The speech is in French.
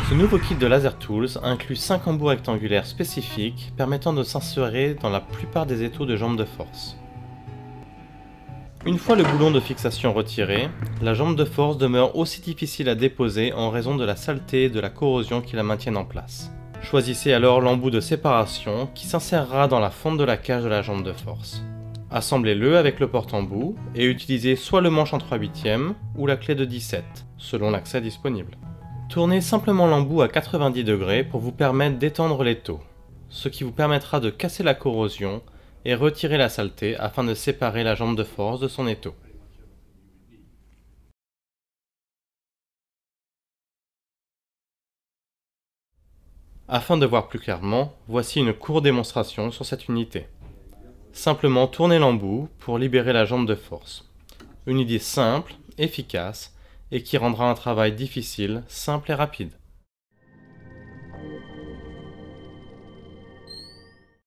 Ce nouveau kit de Laser Tools inclut 5 embouts rectangulaires spécifiques permettant de s'insérer dans la plupart des étaux de jambe de force. Une fois le boulon de fixation retiré, la jambe de force demeure aussi difficile à déposer en raison de la saleté et de la corrosion qui la maintiennent en place. Choisissez alors l'embout de séparation qui s'insérera dans la fente de la cage de la jambe de force. Assemblez-le avec le porte-embout et utilisez soit le manche en 3/8 ou la clé de 17, selon l'accès disponible. Tournez simplement l'embout à 90 degrés pour vous permettre d'étendre l'étau, ce qui vous permettra de casser la corrosion et retirer la saleté afin de séparer la jambe de force de son étau. Afin de voir plus clairement, voici une courte démonstration sur cette unité. Simplement tournez l'embout pour libérer la jambe de force. Une idée simple, efficace et qui rendra un travail difficile, simple et rapide.